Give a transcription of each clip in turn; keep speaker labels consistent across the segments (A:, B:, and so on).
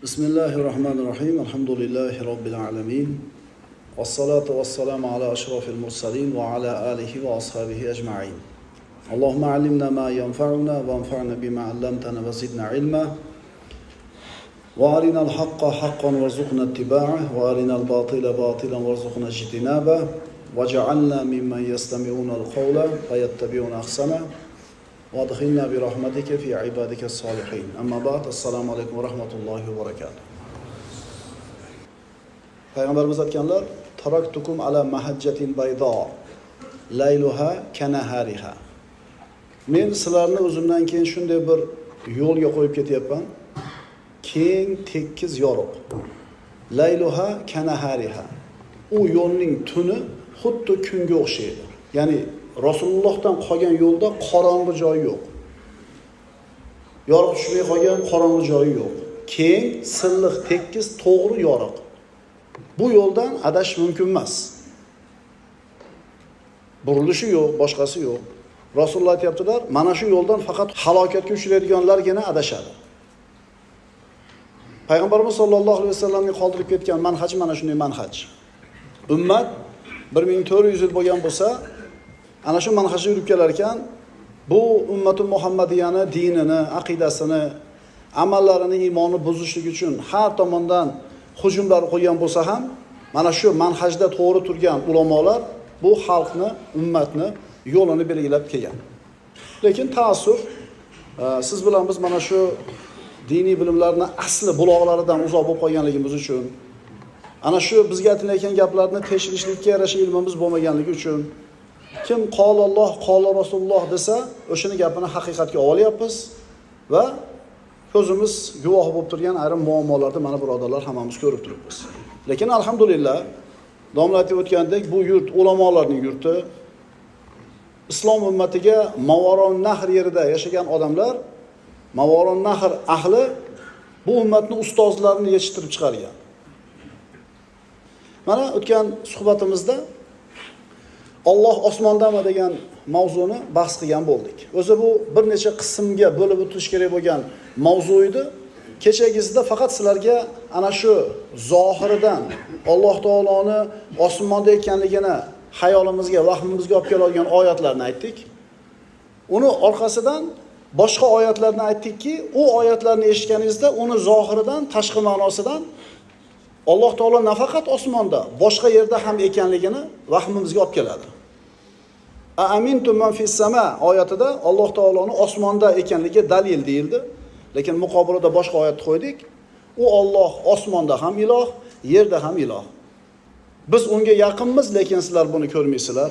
A: Bismillahirrahmanirrahim. Elhamdülillahi Rabbil alemin. Vessalatu vesselamu ala eşrafil mursalin ve ala alihi ve ashabihi ecma'in. Allahümme allimna ma yenfa'una ve enfa'na bima allamtana ve zidna ilma. Ve arinal hakka hakkan ve rzuqna ittiba'ah ve arinal batila batilan ve rzuqna ijtinabah. Ve cealna mimmen yestami'unal kavla ve yettabi'una ahsana. Ve adkhilna bi rahmetike fi ibadike salihin. Amma ba'd. Assalamu aleykum ve rahmetullahi ve berekatuhu. Peygamberimiz aytganlar: "Taraktukum ala mahajjatin bayda, layluha kanahariha." Men sizlarni o'zimdan keyin shunday bir yo'lga qo'yib ketyapman. Keng, tekkiz, yorug'. Layluha kanahariha. U yo'lning tuni xuddi kunga o'xshaydi. Ya'ni Rasulullohdan qolgan yo'lda qorong'i joyi yo'q. Yorug' tushmay qolgan qorong'i joyi yo'q. Keng, silliq, tekkiz, to'g'ri, yorug'. Bu yo'ldan adash mumkin emas. Burilishi yo'q, boshqasi yo'q. Rasululloh aytibdilar, mana shu yo'ldan faqat halokatga uchraydiganlargina adashadi. Payg'ambarimiz sollallohu alayhi vasallamning qoldirib ketgan manhaj mana shunday manhaj. Ummat 1400 yil bo'lgan bo'lsa, ana shu manhajda yurib kelar ekan, bu ummati Muhammadiyani dinini, aqidasini, amallarini, iymonni buzishlik uchun har tomondan hujumlar qo'ygan bo'lsa ham, mana shu manhajda to'g'ri turgan ulamolar bu xalqni, ummatni yo'lini belgilab kelgan. Lekin ta'assuf, siz bilan biz mana shu diniy bilimlarning asli buloqlaridan uzoq bo'lib qolganligimiz uchun, ana shu bizga aytilayotgan gaplarni tekshirishlikka yarasha ilmimiz bo'lmaganligi uchun, kim qolalloh, qola Rasululloh desa, o'shini gapini haqiqatga olyapmiz va ko'zimiz guvoh bo'lib turgan ayrim muammolarni mana birodarlar hammamiz ko'rib turibmiz. Lekin alhamdulillah, domla aytib o'tgandek, bu yurt ulamolarning yurti. Islom ummatiga Mavoron Nahr yerida yashagan odamlar, Mavoron Nahr ahli bu ummatning ustozlarini yetishtirib chiqargan. Mana o'tgan suhbatimizda Alloh osmondami degan mavzuni bahs qilgan bo'ldik. O'zi bu bir necha qismga bo'lib o'tish kerak bo'lgan mavzu edi. Kechagisida faqat sizlarga ana shu zohiridan Alloh taoloni osmonda ekanligini hayolimizga, vahmimizga olib keladigan oyatlarni aytdik. Uni orqasidan boshqa oyatlarni aytdikki, u oyatlarni eshitganingizda uni zohiridan, tashqi ma'nosidan Alloh taolo nafaqat osmonda, boshqa yerda ham ekanligini vahmimizga olib keladi. Aamintum man fis sama oyatida Alloh taoloning osmonda ekanligi dalil deyildi. Lekin muqobilada boshqa oyat qo'ydik. U Alloh osmonda ham iloh, yerda ham iloh. Biz unga yaqinmiz, lekin sizlar buni ko'rmaysizlar.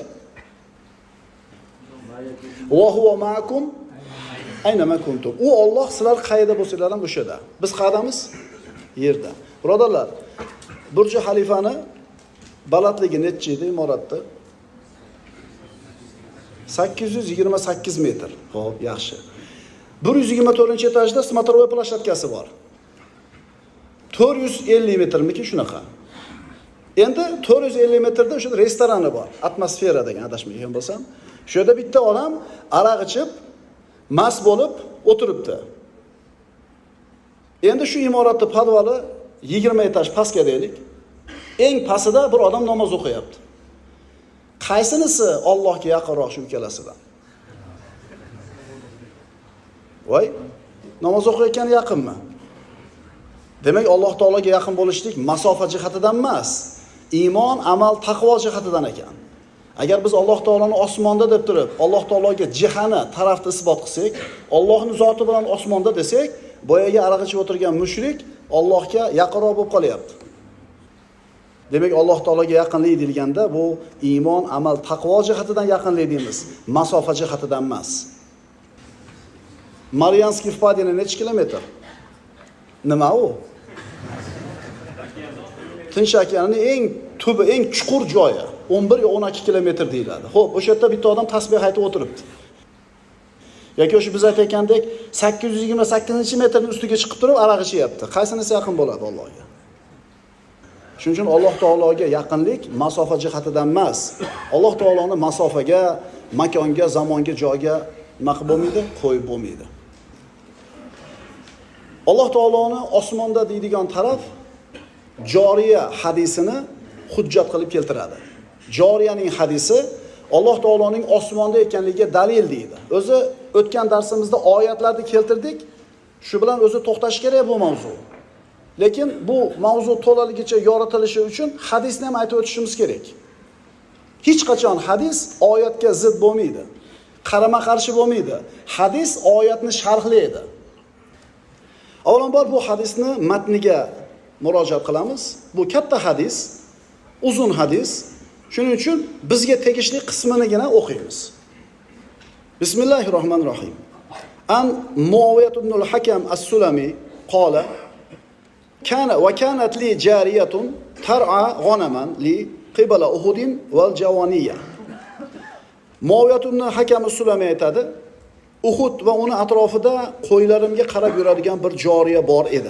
A: Va huwa ma'akum aynama kuntum. U Alloh sizlar qayerda bo'lsanglar ham o'sha yerda. Biz qayerdamiz? Yerda. Birodarlar, Burj Xalifani balandligi necha edi imoratda? 828 metr. Xo'p, yaxshi. 124-etajda смотровой plashatkasi bor. 450 metrmiki shunaqa. Endi 450 metrda o'sha restorani bor. Atmosfera degan adashmagan bo'lsam, shu yerda bitta odam aroq ichib, mast bo'lib o'tiribdi. Endi shu imoratning podvali 20 etaj pastga deylik. Eng pastida bir odam namoz o'qiyapti. Qaysinisi Allohga yaqinroq shu ikkalasidan? Voy, namoz o'qiyotgan yaqinmi? Demak, Alloh taologa yaqin bo'lishlik masofa jihatidan emas, iymon, amal, taqvo jihatidan ekan. Agar biz Alloh taoloni osmonda deb turib, Alloh taologa jihani tarafda isbot qilsak, Allohning zoti bilan osmonda desak, boyaga aroq ichib o'tirgan mushrik Allohga yaqinroq bo'lib qolyapti. Demak, Alloh taologa yaqinlik deyilganda bu iymon, amal, taqvo jihatidan yaqinlik deymiz, masofa jihatidan emas. Marianskiy vpadina necha kilometr? Nima u? Tinch okeanining eng tubi, eng chuqur joyi 11 yo 12 kilometr deyiladi. Xo'p, o'sha yerda bitta odam tasbih aytib o'tiribdi. Yoki o'sha biz aytayotgandek 828-metrning ustiga chiqib turib aroq ichyapti. Qaysinisi yaqin bo'ladi Allohga? Shuning uchun Alloh taologa yaqinlik masofa jihatidan emas. Alloh taoloni masofaga, makonga, zamonga, joyga nima qilib bo'lmaydi, qo'yib bo'lmaydi. Alloh taoloning osmonda deydigan taraf joriya hadisini hujjat qilib keltiradi. Joriyaning hadisi Alloh taoloning osmonda ekanligiga dalil deydi. O'zi o'tgan darsimizda oyatlarni keltirdik. Shu bilan o'zi to'xtash kerak bu mavzu. Lekin bu mavzu to'laligicha yoritilishi uchun hadisni ham aytib o'tishimiz kerak. Hech qachon hadis oyatga zid bo'lmaydi. Qarama-qarshi bo'lmaydi. Hadis oyatni sharhlaydi. Avvalambor bu hadisni matniga murojaat qilamiz. Bu katta hadis, uzun hadis. Shuning uchun bizga tegishli qisminigina o'qiymiz. Bismillahirrohmanirrohim. An Muaviyat ibn al-Hakam as-Sulami qala kanat li jariyatun tar'a g'anaman li qibala Uhudin wal Jawaniya. Muaviyat ibn al-Hakam as-Sulami aytadi, Uhud va uni atrofida qo'ylarimga qarab yuradigan bir joriya bor edi.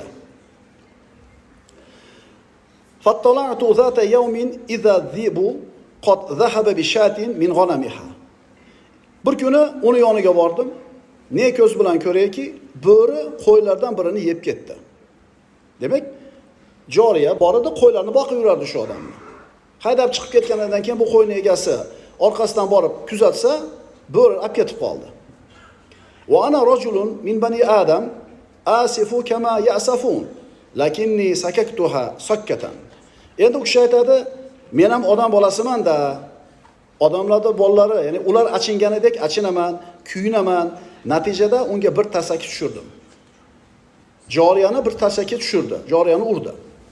A: Fattala'tu zata yawmin idha dhibu qad dhahaba bi shatin min ghanamiha. Bir kuni uni yoniga bordim. Ne ko'z bilan ko'rayki, bo'ri qo'ylardan birini yeb ketdi. Demak, joriya bor edi, qo'ylarni boqib yurardi shu odamni. Haydab chiqib ketgandan keyin bu qo'yning egasi orqasidan borib kuzatsa, bo'ri olib ketib qoldi. Wa ana rajulun min bani Adam asifu kama ya'safun lakinni sakaktuha sakkatan. Endi u kishi aytadi, men ham odam bolasiman-da. Odamlarda bolalari, ya'ni ular achinganidek achinaman, kuyunaman. Natijada unga bir tarsaki tushirdim. Joriyani bir tarsaki tushirdi, joriyani urdi.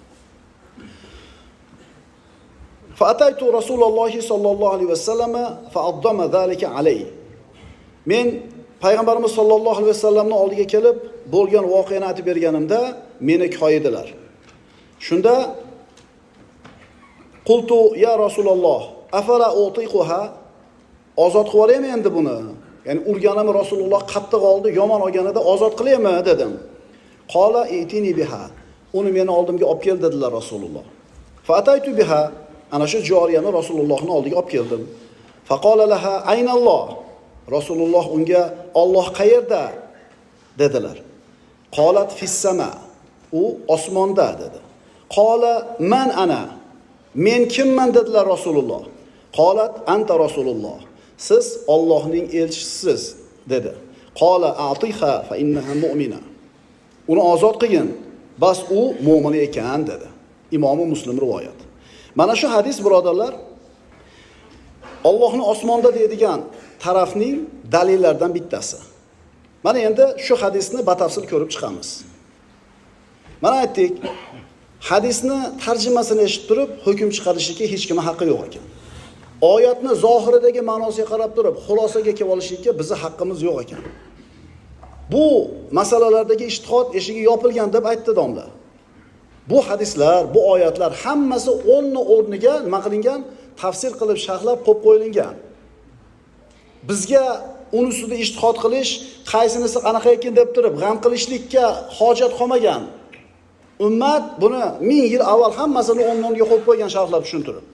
A: Fa ataytu Rasululloh sallallohu alayhi vasallam fa addama zalika alayhi. Men payg'ambarimiz sallallohu alayhi vasallamning oldiga kelib, bo'lgan voqeani aytib berganimda meni koyidilar. Shunda qultu ya Rasululloh, afala utiquha, ozod qilib yuboraymi endi buni? Ya'ni urganimni Rasululloh qattiq oldi, yomon olganida ozod qilaymi dedim. Qala itini biha. Uni meni oldimga olib kel dedilar Rasululloh. Fa ataytu biha. Ana shu joriyani Rasulullohning oldiga olib keldim. Fa qala laha aynalloh. Rasululloh unga Alloh qayerda dedilar. Qalat fis sama. U osmonda dedi. Qala man ana. Men kimman dedilar Rasululloh. Qalat anta Rasululloh. Siz Allohning elchisiz dedi. Qala atiha fa innaha mu'mina. Uni ozod qilgin, bas u mu'min ekan dedi. Imomi Muslim rivoyat. Mana shu hadis birodarlar Allohning osmonda deydigan tarafning dalillaridan bittasi. Mana endi shu hadisni batafsil ko'rib chiqamiz. Mana aytdik, hadisni tarjimasini eshitib turib hukm chiqarishga hech kimning haqqi yo'q ekan. Oyatni zohiridagi ma'nosiga qarab turib xulosaga kelib olishga bizning haqqimiz yo'q ekan. Bu masalalardagi ijtihod eshigi yopilgan deb aytdi domla. Bu hadislar, bu oyatlar hammasi 10 o'rniga nima qilingan? Tafsir qilib, sharhlab qo'yib qo'yilgan. Bizga uni ustida ijtihod qilish, qaysinisi qanaqa ekan deb turib g'am qilishlikka hojat qolmagan. Ummat buni 1000 yil avval hammasini 10 o'rniga qo'yib qo'ygan, sharhlab tushuntirib.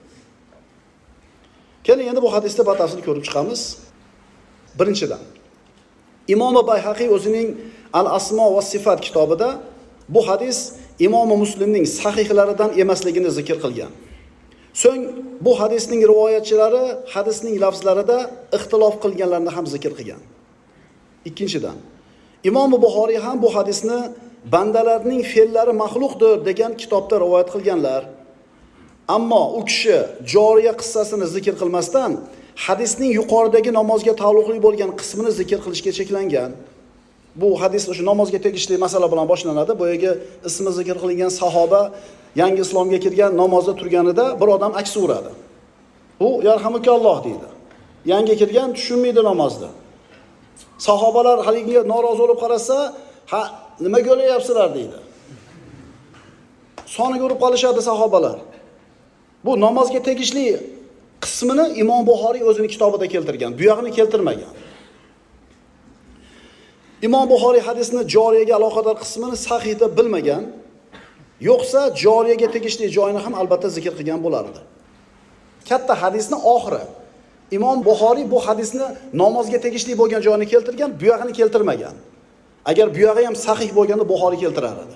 A: Keling endi bu hadisda batafsil ko'rib chiqamiz. Birinchidan, Imom Bayhaqiy o'zining Al-Asmo va Sifat kitobida bu hadis Imom Muslimning sahihlaridan emasligini zikr qilgan. So'ng bu hadisning rivoyatchilari hadisning lafzlarida ixtilof qilganlarini ham zikr qilgan. Ikkinchidan, Imom Buxoriy ham bu hadisni bandalarning fe'llari maxluqdir degan kitobda rivoyat qilganlar. Ammo u kishi joriya qissasini zikr qilmasdan hadisning yuqoridagi namozga taalluqli bo'lgan qismini zikr qilishga cheklangan. Bu hadis o'sha namozga tegishli masala bilan boshlanadi. Boyaga ismi zikr qilingan sahoba yangi islomga kirgan, namozda turganida bir odam aks uradi. Bu yarhamukalloh deydi. Yangi kirgan tushunmaydi namozni. Sahobalar haligiga norozi bo'lib qarasa, "Ha, nima ko'ryapsizlar?" deydi. Soniga urib qolishadi sahobalar. Bu namozga tegishli qismini Imom Buxoriy o'zining kitobida keltirgan, bu yog'ini keltirmagan. Imom Buxoriy hadisni joriyaga aloqador qismini sahih deb bilmagan, yo'qsa joriyaga tegishli joyini ham albatta zikr qilgan bo'lardi. Katta hadisni oxiri Imom Buxoriy bu hadisni namozga tegishli bo'lgan joyini keltirgan, bu yog'ini keltirmagan. Agar bu yog'i ham sahih bo'lganda Buxoriy keltirar edi.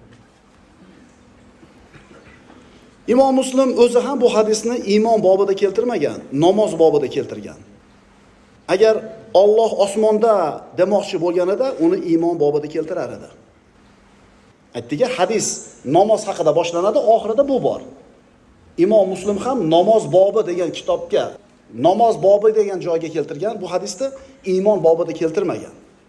A: Imom Muslim o'zi ham bu hadisni iymon bobida keltirmagan, namoz bobida keltirgan. Agar Alloh osmonda demoqchi bo'lganida uni iymon bobida keltirar edi. Aytdiki, hadis namoz haqida boshlanadi, oxirida bu bor. Imom Muslim ham namoz bobi degan kitobga, namoz bobi degan joyga keltirgan, bu hadisni iymon bobida keltirmagan.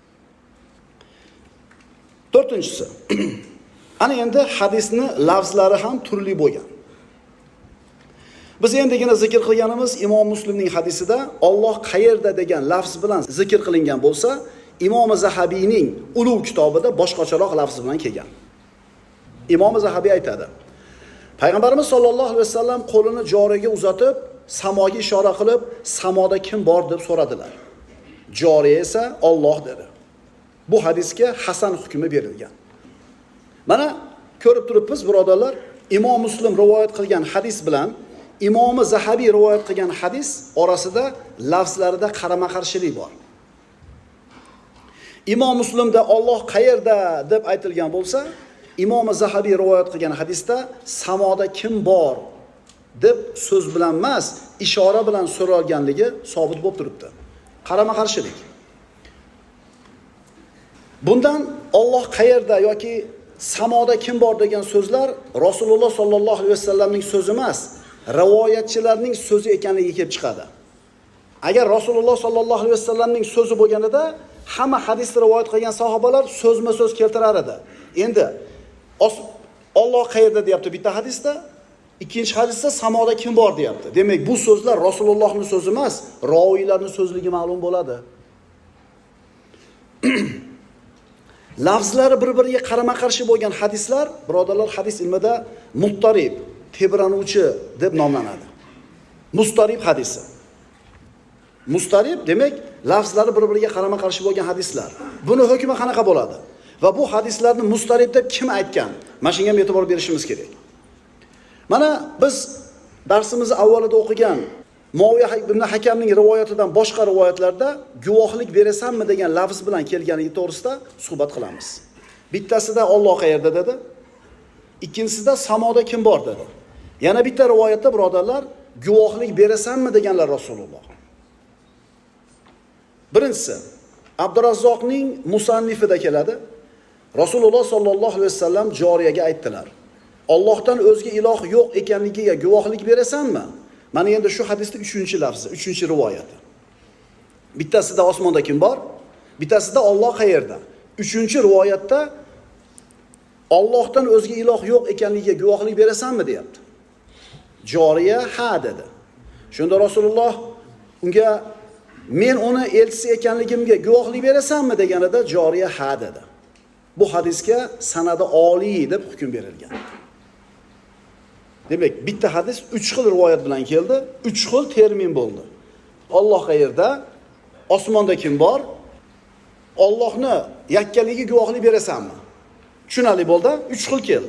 A: To'rtinchisi. Ana endi hadisni lafzlari ham turli bo'lgan. Biz endigina zikr qilganimiz Imom Muslimning hadisida Alloh qayerda degan lafz bilan zikr qilingan bo'lsa, Imom Zahabiyning Ulug' kitobida boshqacharoq lafz bilan kelgan. Imom Zahabiy aytadi: Payg'ambarimiz sollallohu alayhi vasallam qo'lini joriyaga uzatib, samoga ishora qilib, samoda kim bor deb so'radilar. Joriya esa Alloh dedi. Bu hadisga hasan hukmi berilgan. Mana ko'rib turibmiz, birodarlar, Imom Muslim rivoyat qilgan hadis bilan Imom Zahabiy rivoyat qilgan hadis orasida lafzlarida qarama-qarshilik bor. Imom Muslimda Alloh qayerda deb aytilgan bo'lsa, Imom Zahabiy rivoyat qilgan hadisda samoda kim bor deb so'z bilan emas, ishora bilan so'ralganligi sobit bo'lib turibdi. Qarama-qarshilik. Bundan Alloh qayerda yoki samoda kim bor degan so'zlar Rasululloh sollallohu alayhi vasallamning so'zi emas, rivoyatchilarning so'zi ekanligi kelib chiqadi. Agar Rasululloh sollallohu alayhi vasallamning so'zi bo'lganida hamma hadisni rivoyat qilgan sahobalar so'zma-so'z keltirar edi. Endi Alloh qayerda deyapti bitta hadisda, ikkinchi hadisda samoda kim bor deyapti. Demak, bu so'zlar Rasulullohning so'zi emas, roviylarning so'zligi ma'lum bo'ladi. Lafzlari bir-biriga qarama-qarshi bo'lgan hadislar, birodarlar, hadis ilmida muttarib, tebranuvchi deb nomlanadi. Mustarib hadisi. Mustarib demak, lafzlari bir-biriga qarama-qarshi bo'lgan hadislar. Buni hukmi qanaqa bo'ladi? Va bu hadislarni mustarib deb kim aytgan? Mana shunga ham e'tibor berishimiz kerak. Mana biz darsimizni avvalida o'qigan Muaviya ibn Hakamning rivoyatidan boshqa rivoyatlarda guvohlik berasanmi degan lafz bilan kelganligi to'g'risida suhbat qilamiz. Bittasida Alloh qayerda dedi, ikkinchisida samoda kim bor dedi. Yana bitta rivoyatda birodarlar guvohlik berasanmi deganlar Rasululloh. Birinchisi Abdurazzoqning musannifida keladi. Rasululloh sollallohu alayhi vasallam joriyaga aytdilar: Allohdan o'zga iloh yo'q ekanligiga guvohlik berasanmi? Mana endi shu hadisning 3-lafzi, 3-rivoyati. Bittasida osmonda kim bor? Bittasida Alloh qayerda? 3-rivoyatda Allohdan o'zga iloh yo'q ekanligiga guvohlik berasanmi deyapti. Joriya ha dedi. Shunda Rasululloh unga men uni elchisi ekanligimga guvohlik berasanmi deganida joriya ha dedi. Bu hadisga sanadi oliy deb hukm berilgan. Demak, bitta hadis 3 xil rivoyat bilan keldi, 3 xil termin bo'ldi. Alloh qayerda? Osmonda kim bor? Allohni yakkaligi guvohlik berasanmi? Tushunali bo'ldi, 3 xil keldi.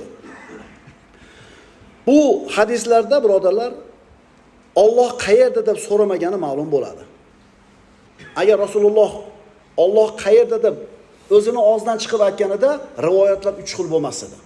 A: Bu hadislarda birodarlar Alloh qayerda deb so'ramagani ma'lum bo'ladi. Agar Rasululloh Alloh qayerda deb o'zini og'zidan chiqib aytganida rivoyatlar 3 xil bo'lmas edi.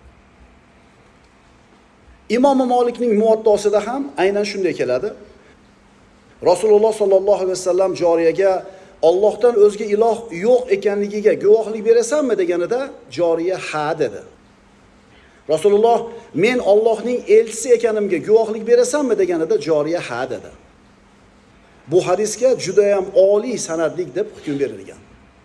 A: Imom Malikning Muvattosida ham aynan shunday keladi. Rasululloh sollallohu alayhi vasallam joriyaga Allohdan o'zga iloh yo'q ekanligiga guvohlik berasanmi deganida joriya ha dedi. Rasululloh men Allohning elchisi ekanimga guvohlik berasanmi deganida joriya ha dedi. Bu hadisga juda ham oliy sanadlik deb hukm berilgan.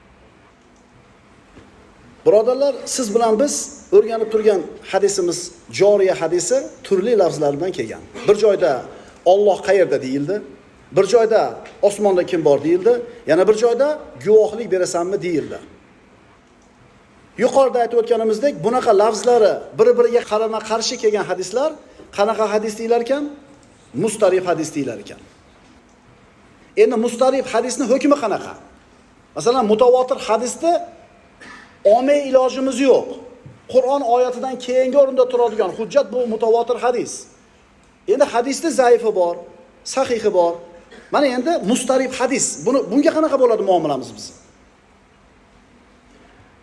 A: Birodarlar, siz bilan biz o'rganib turgan hadisimiz joriya hadisi turli lafzlar bilan kelgan. Bir joyda Alloh qayerda deyildi, bir joyda osmonda kim bor deyildi, yana bir joyda guvohlik berasanmi deyildi. Yuqorida aytib o'tganimizdek, bunaqa lafzlari bir-biriga qarama-qarshi kelgan hadislar qanaqa hadis deylar ekan? Mustarib hadis deylar ekan. Endi mustarib hadisning hukmi qanaqa? Masalan, mutavotir hadisda ommaviy ilojimiz yo'q. Qur'on oyatidan keyingi o'rinda turadigan hujjat bu mutavotir hadis. Endi hadisda zaifi bor, sahihi bor. Mana endi mustarib hadis. Bunga qanaqa bo'ladi muomalamiz biz?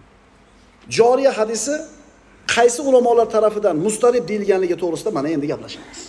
A: Joriya hadisi qaysi ulamolar tarafidan mustarib deyilganligi to'g'risida mana endi gaplashamiz.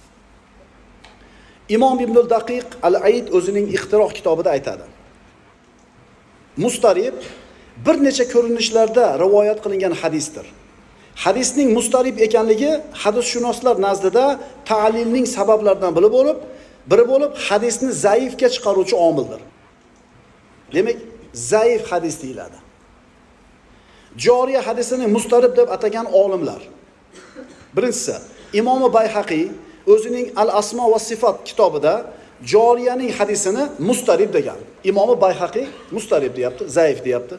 A: Imom Ibn al-Daqiq al-Aid o'zining Ixtiroq kitobida aytadi. Mustarib bir necha ko'rinishlarda rivoyat qilingan hadisdir. Hadisning mustarib ekanligi hadisshunoslar nazdida ta'lilning sabablaridan biri bo'lib hadisni zaifga chiqaruvchi omildir. Demak, zaif hadis deyiladi. Joriya hadisini mustarib deb atagan olimlar. Birinchisi, Imom Bayhaqiy o'zining Al-Asmo va Sifat kitobida joriyaning hadisini mustarib degan. Imom Bayhaqiy mustarib deyapti, zaif deyapti.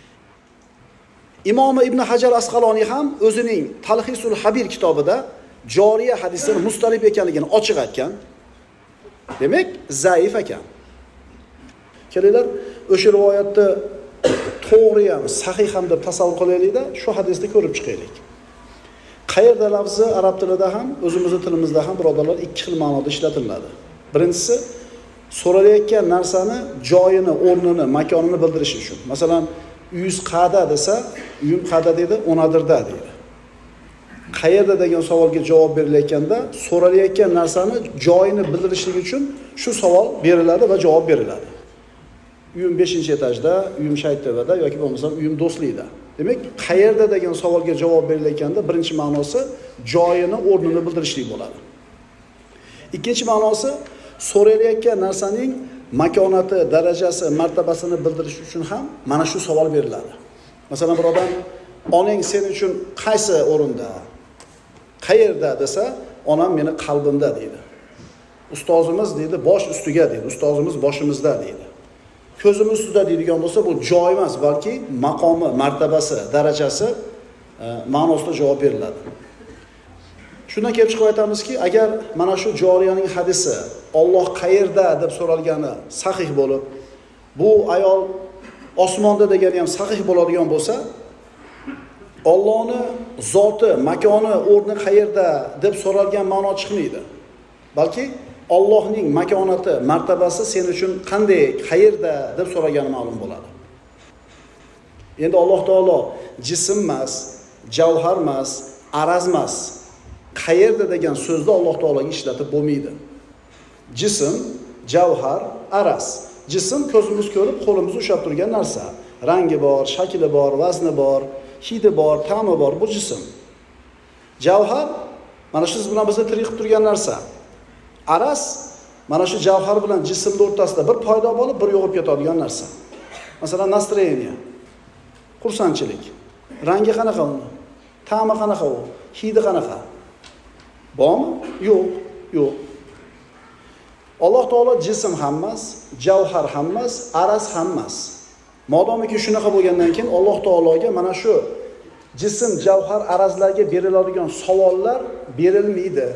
A: Imom Ibn Hajar Asqaloniy ham o'zining Talhisul Habir kitobida joriya hadisini mustarib ekanligini ochiq aytgan. Demak, zaif ekan. Kelinglar, o'sha rivoyatni to'g'ri ham, sahih ham deb tasavvur qilaylik-da, shu hadisni ko'rib chiqaylik. Qayerda lafzi arab tilida ham, o'zimizning tilimizda ham birodarlar ikki xil ma'noda ishlatiladi. Birinchisi, so'ralayotgan narsani joyini, o'rnini, makonini bildirish uchun. Masalan, uyingiz qayerda desa, uyim qayerda deydi, o'nadirda deydi. Qayerda degan savolga javob berilayotganda, so'ralayotgan narsani joyini bildirishlik uchun shu savol beriladi va javob beriladi. Uyim 5-etajda, uyim Shaytevada yoki bo'lmasa uyim Do'stlikda. Demak, qayerda degan savolga javob berilganda birinchi ma'nosi joyini, o'rnini bildirishlik bo'ladi. Ikkinchi ma'nosi so'ralayotgan narsaning makonati, darajasi, martabasini bildirish uchun ham mana shu savol beriladi. Masalan, bir odam onang sen uchun qaysi o'rinda, qayerda desa, onam meni qalbimda deydi. Ustozimiz deydi, bosh ustiga deydi. Ustozimiz boshimizda deydi. Ko'zimiz ustida deydigan bo'lsa, bu joy emas, balki maqomi, martabasi, darajasi ma'nosida javob beriladi. Shundan kelib chiqib aytamizki, agar mana shu joriyaning hadisi Alloh qayerda deb so'ralgani sahih bo'lib, bu ayol osmonda degani ham sahih bo'ladigan bo'lsa, Allohning zoti, makoni, o'rni qayerda deb so'ralgan ma'no chiqmaydi. Balki Allohning makonati, martabasi sen uchun qanday, qayerda deb so'ragani ma'lum bo'ladi. Endi Alloh taolo jism emas, javhar emas, araz emas. Qayerda degan so'zni Alloh taologa ishlatib bo'lmaydi. Jism, javhar, araz. Jism ko'zimiz ko'rib, qo'limiz ushlab turgan narsa. Rangi bor, shakli bor, vazni bor, hidi bor, ta'mi bor, bu jism. Javhar mana shu siz bilan bizni tirik qilib turgan narsa. Araz mana shu javhar bilan jismning o'rtasida bir paydo bo'lib, bir yo'qib ketadigan narsa. Masalan, настроение. Xursandchilik. Rangi qanaqa uni? Ta'mi qanaqa u? Hidi qanaqa? Bormi? Yo'q. Alloh taolo jism ham emas, javhar ham emas, araz ham emas. Modomiki shunaqa bo'lgandan keyin Alloh taologa mana shu jism, javhar, arazlarga beriladigan savollar berilmaydi.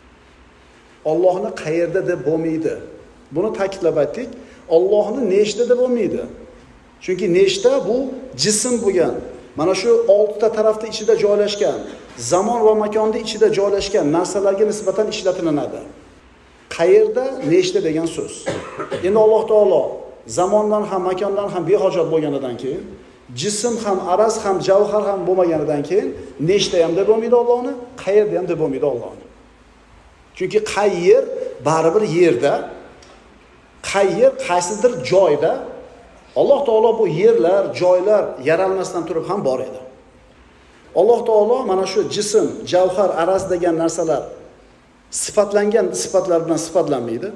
A: Allohni qayerda deb bo'lmaydi. Buni ta'kidlab aytdik. Allohni nechta deb bo'lmaydi. Chunki nechta bu jism bo'lgan. Mana shu 6 ta tarafda ichida joylashgan, zamon va makonda ichida joylashgan narsalarga nisbatan ishlatilinadi. Qayerda, nechta degan so'z. Endi Alloh taolo zamondan ham, makondan ham behojat bo'lganidan keyin, jism ham, araz ham, javhar ham bo'lmaganidan keyin nechta ham deb bo'lmaydi Allohni, qayerda ham deb bo'lmaydi Allohni. Chunki qayer baribir yerda, qayer qaysidir joyda. Alloh taolo bu yerlar, joylar yaralmasdan turib ham bor edi. Alloh taolo mana shu jism, javhar, araz degan narsalar sifatlangan sifatlar bilan sifatlanmaydi.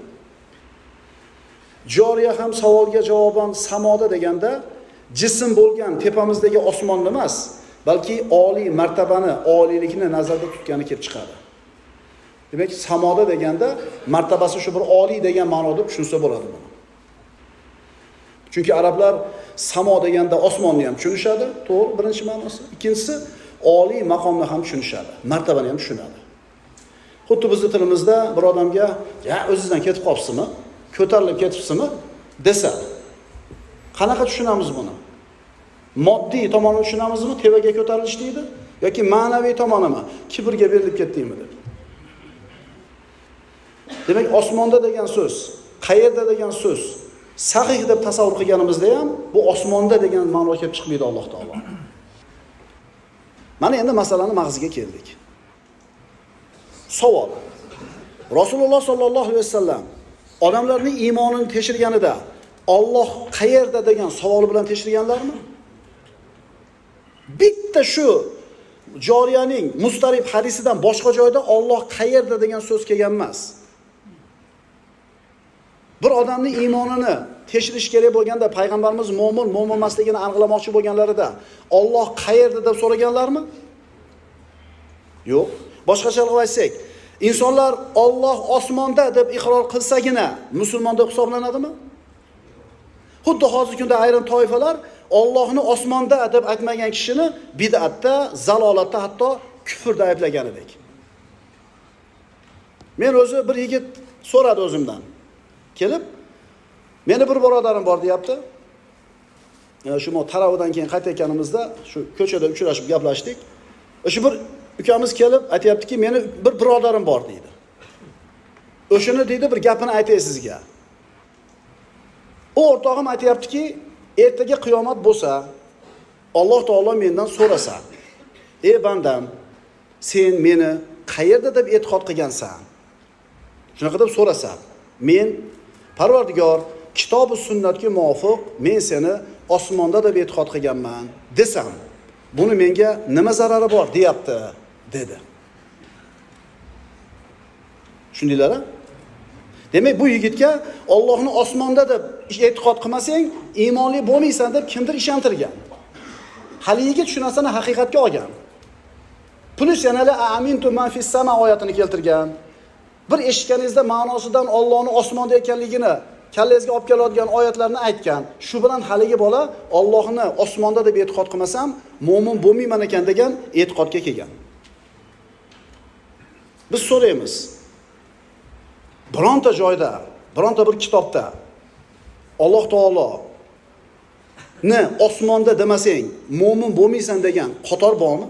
A: Joriya ham savolga javoban samoda deganda jism bo'lgan tepamizdagi osmonni emas, balki oliy martabani, oliylikni nazarda tutgani kelib chiqadi. Demak, samoda deganda martabasi shu bir oliy degan ma'noda tushunsa bo'ladi buni. Chunki arablar samo deganda osmonni ham tushunishadi, to'g'ri, birinchi ma'nosi. Ikkinchisi, oliy maqomni ham tushunishadi, martabani ham tushunadi. Xuddi bizning tilimizda bir odamga, "Ya, o'zingizdan ketib qolibsizmi? Ko'tarilib ketibsizmi?" desa, qanaqa tushunamiz buni? Moddiy tomonini tushunamizmi? Tevaga ko'tarilish deydi yoki ma'naviy tomonimi? Kibrga berilib ketdingmi deb. Demak, osmonda degan so'z, qayerda degan so'z sahih deb tasavvur qilganimizda ham bu osmonda degan ma'no kelib chiqmaydi Alloh taolo. Mana endi masalani mag'ziga keldik. Savol. Rasululloh sollallohu alayhi vasallam odamlarning iymonini tekshirganida Alloh qayerda degan savol bilan tekshirganlarmi? Bitta shu Joriyaning Mustarib hadisidan boshqa joyda Alloh qayerda degan so'z kelgan emas. Bir odamning iymonini tekshirish kerak bo'lganda payg'ambarimiz mo'min emasligini aniqlamoqchi bo'lganlarida Alloh qayerda deb so'raganlarmi? Yo'q. Boshqacha qilib aytsak, insonlar Alloh osmonda deb iqror qilsagina musulmon deb hisoblanadimi? Xuddi hozirgi kunda ayrim toifalar Allohni osmonda deb aytmagan kishini bid'atda, zalolatda, hatto kufrda ayblagan edik. Men o'zi bir yigit so'radi o'zimdan. Kelib, meni bir birodarim bor deyapti. Shu taravdan keyin qaytayotganimizda shu ko'chada uchrashib gaplashdik. O'sha bir ukamiz kelib aytayaptiki, meni bir birodarim bor deydi. O'shini deydi bir gapini aytay sizga. O o'rtog'im aytayaptiki, ertaga qiyomat bo'lsa, Alloh taolo mendan so'rasa: "Ey bandam, sen meni qayerda deb e'tiqod qilgansan?" Shunaqa deb so'rasa, men Parvardigor, kitob va sunnatga muvofiq men seni osmonda deb e'tiqod qilganman desam, buni menga nima zarari bor deyapti, dedi. Shundaylar-a? Demak, bu yigitga Allohni osmonda deb e'tiqod qilmasang, iymonli bo'lmaysan deb kimdir ishontirgan. Hali yigit shu narsani haqiqatga olgan. Plus yana amintu man fis sama oyatini keltirgan. Bir eshitganingizda ma'nosidan Allohni osmonda ekanligini kallangizga olib keladigan oyatlarni aytgan. Shu bilan haligi bola Allohni osmonda deb e'tiqod qilmasam, mo'min bo'lmayman ekan degan e'tiqodga kelgan. Biz so'raymiz. Bironta joyda, bironta bir kitobda Alloh taolo ne osmonda demasang, mo'min bo'lmaysan degan qator bormi?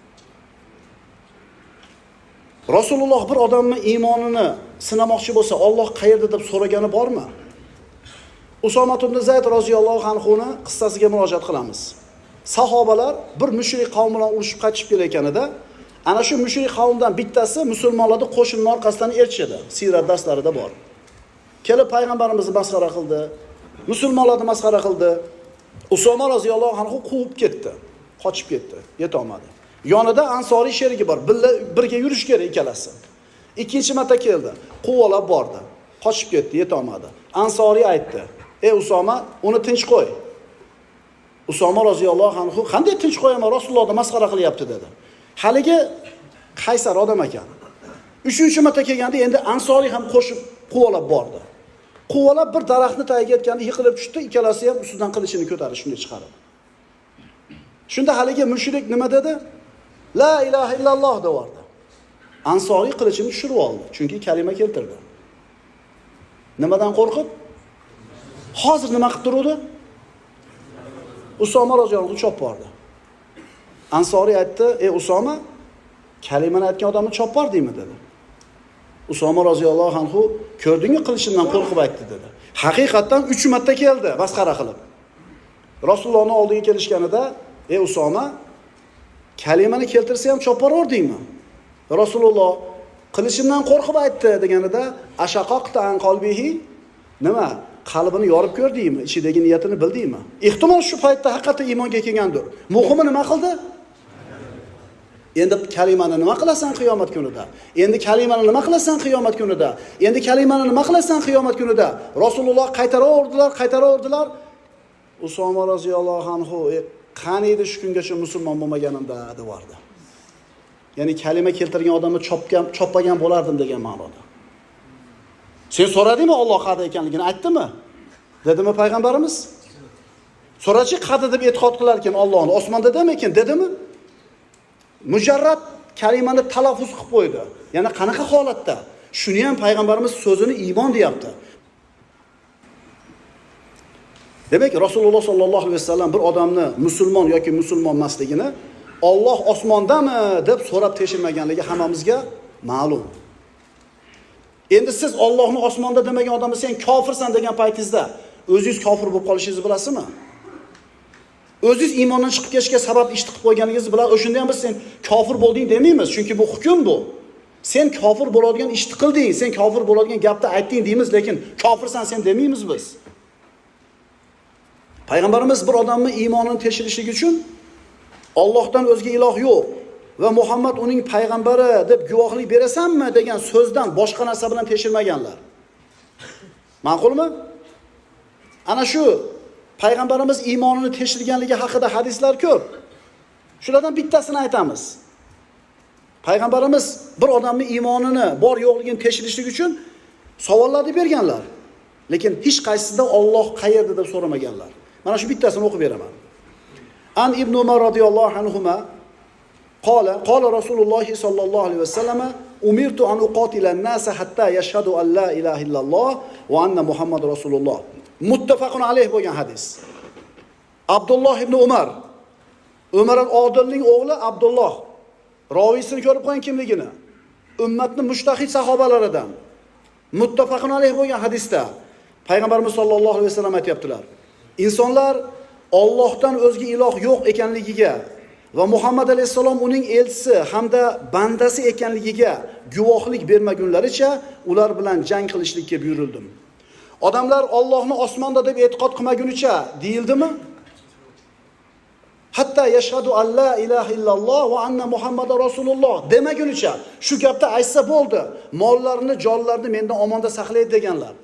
A: Rasululloh bir odamning iymonini sinamoqchi bo'lsa, Alloh qayerda deb so'ragani bormi? Usoma ibn Zayd roziyallohu anhuni qissasiga murojaat qilamiz. Sahobalar bir mushrik qavm bilan urushib qaytib kelayotganida, ana shu mushrik qavmdan bittasi musulmonlarni qo'shinning orqasidan erishdi. Sirat darslarida bor. Kelib payg'ambarimizni masxara qildi, musulmonlarni masxara qildi. Usoma roziyallohu anhu quvib ketdi, qochib ketdi, yeta olmadi. Yonida ansoriy sherigi bor, birga yurish kerak ikkalasi. Ikkinchi marta keldi, quvalab bordi, qochib ketdi, yeta olmadi. Ansoriy aytdi: "Ey Usoma, uni tinch qo'y." Usoma roziyallohu anhu: "Qanday tinch qo'yaman? Rasulullohni masxara qilyapti" dedi. Haligi qaysar odam ekan. 3-chi marta kelganda endi ansoriy ham qo'shib quvalab bordi. Quvalab bir daraxtni tagiga yetganda yiqilib tushdi, ikkalasi ham ustidan qilichini ko'tarib shunday chiqardi. Shunda haligi mushrik nima dedi? La ilaha illalloh devordi. Ansoriy qilichini tushirib oldi, chunki kalima keltirdi. Nimadan qo'rqib? Hozir nima qilib turdi? Usoma roziyallohu anhu chop bordi. Ansoriy aytdi: "Ey Usoma, kalimani aytgan odamni chop bordingmi?" dedi. Usoma roziyallohu anhu: "Ko'rdingmi, qilishimdan qo'rqib aytdi" dedi. Haqiqatan 3 marta keldi, masxara qilib. Rasulullohning oldiga kelishganida: "Ey Usoma, kalimani keltirsa ham chop boraverdingmi?" Rasululloh: "Qilishimdan qo'rqib aytdi" deganida: "Ashaqaqta an qalbihi?" Nima? Qalbini yorib ko'rdingmi? Ichidagi niyatini bildingmi? Ehtimol shu paytda haqiqatan iymonga kelgandir. Muhimi nima qildi? Endi kalimani nima qilasan qiyomat kunida? Endi kalimani nima qilasan qiyomat kunida? Endi kalimani nima qilasan qiyomat kunida? Rasululloh qaytaraverdilar. Usoma roziyallohu anhu: "Qani edi shu kungacha musulmon bo'lmaganimda" devordi. Ya'ni kalima keltirgan odamni choppagan bo'lardim degan ma'noda. Sen so'radingmi Alloh qayerda ekanligini aytdimi? Dedimi payg'ambarimiz? So'rachi qayerda deb e'tiqod qilar ekan Allohni, osmonda demakin dedimi? Mujarrad kalimani talaffuz qilib qo'ydi. Yana qanaqa holatda? Shuni ham payg'ambarimiz so'zini iymon deyapti. Demak, Rasululloh sollallohu alayhi vasallam bir odamni musulmon yoki musulmon emasligini Alloh osmondami deb so'rab tekshirmaganligi hammamizga ma'lum. Endi siz Allohni osmonda demagan odamni sen kofirsan degan paytingizda o'zingiz kofir bo'lib qolishingizni bilasizmi? O'zingiz iymondan chiqib ketishga sabab ish qilib qo'yganingiz bilan o'shanda ham biz sen kofir bo'lding demaymiz, chunki bu hukm bu. Sen kofir bo'ladigan ishni qilding, sen kofir bo'ladigan gapni aytding deymiz, lekin kofirsan sen demaymiz biz. Payg'ambarimiz bir odamning iymonini tekshirishligi uchun Allohdan o'zga iloh yo'q va Muhammad uning payg'ambari deb guvohlik berasanmi degan so'zdan boshqa narsa bilan tekshirmaganlar. Ma'qulmi? Ana shu payg'ambarimiz iymonini tekshirganligi haqida hadislar ko'p. Shulardan bittasini aytamiz. Payg'ambarimiz bir odamning iymonini bor yo'qligini tekshirishlik uchun savollarni berganlar. Lekin hech qaysisida Alloh qayerda deb so'ramaganlar. Mana shu bittasini o'qib beraman. An Ibn Umar radhiyallohu anhuma qala Rasululloh sallallohu alayhi vasallam umirtu an uqatila an-nasa hatta yashhadu an la ilaha illalloh va anna Muhammad rasululloh. Muttafaqun alayh bo'lgan hadis. Abdulloh ibn Umar, Umar al-Odilning o'g'li Abdulloh. Ravisini ko'rib qo'ying kimligini. Ummatning mushtahid sahobalaridan. Muttafaqun alayh bo'lgan hadisda Payg'ambarimiz sollallohu alayhi vasallam aytibdilar. Insonlar Allohdan o'zga iloh yo'q ekanligiga va Muhammad alayhisalom uning elchisi hamda bandasi ekanligiga guvohlik bermagunlaricha ular bilan jang qilishlikka buyurildim. Odamlar Allohni osmonda deb e'tiqod qilmagunicha deyildimi? Hatta yashhadu an la ilaha illalloh va anna Muhammadar rasululloh demagunicha shu gapda aytsa bo'ldi. Mollarini, jonlarini mendan omonda saqlaydi deganlar.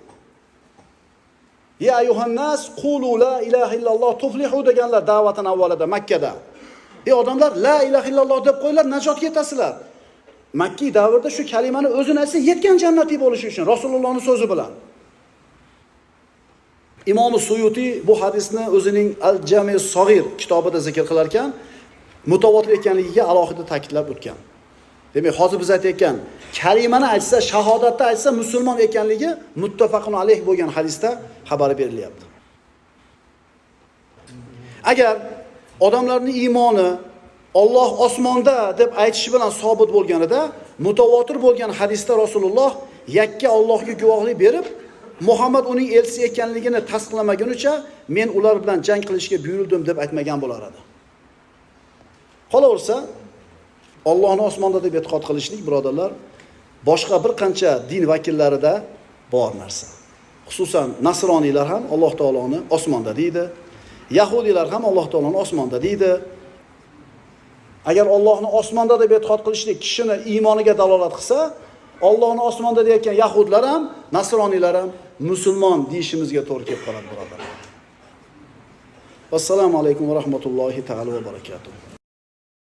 A: Ya ayyuhannas qulu la ilaha illalloh tuflihu deganlar da'vatdan avvalida Makkada. Odamlar la ilaha illalloh deb qo'ylar, najotga yetasizlar. Makki davrida shu kalimani o'zini aytsa yetgan jannatiy bo'lishi uchun Rasulullohning so'zi bilan. Imom Suyuti bu hadisni o'zining Al-Jami' Sag'ir kitobida zikr qilar ekan, mutawatir ekanligiga alohida ta'kidlab o'tgan. Demak, hozir biz aytayotgan kalimani aytsa, shahodatni aytsa musulmon ekanligi muttafaqun alayh bo'lgan hadisda xabar berilyapti. Agar odamlarning iymoni Alloh osmonda deb aytishi bilan sobit bo'lganida, mutawatir bo'lgan hadisda Rasululloh yakka Allohga guvohlik berib, Muhammad uning elchisi ekanligini tasdiqlamagunicha men ular bilan jang qilishga buyurildim deb aytmagan bo'lar edi. Qolaversa, Allohni osmonda deb e'tiqod qilishlik, birodarlar, boshqa bir qancha din vakillarida bor narsa. Xususan nasroniylar ham Alloh taoloni osmonda deydi, yahudilar ham Alloh taoloni osmonda deydi. Agar Allohni osmonda deb e'tiqod qilishlik kishini iymoniga dalolat qilsa, Allohni osmonda deyotgan yahudlar ham, nasroniylar ham musulmon deyishimizga to'g'ri kelib qoladi, birodarlar. Assalomu alaykum va rahmatullohi ta'ala va barakatuh.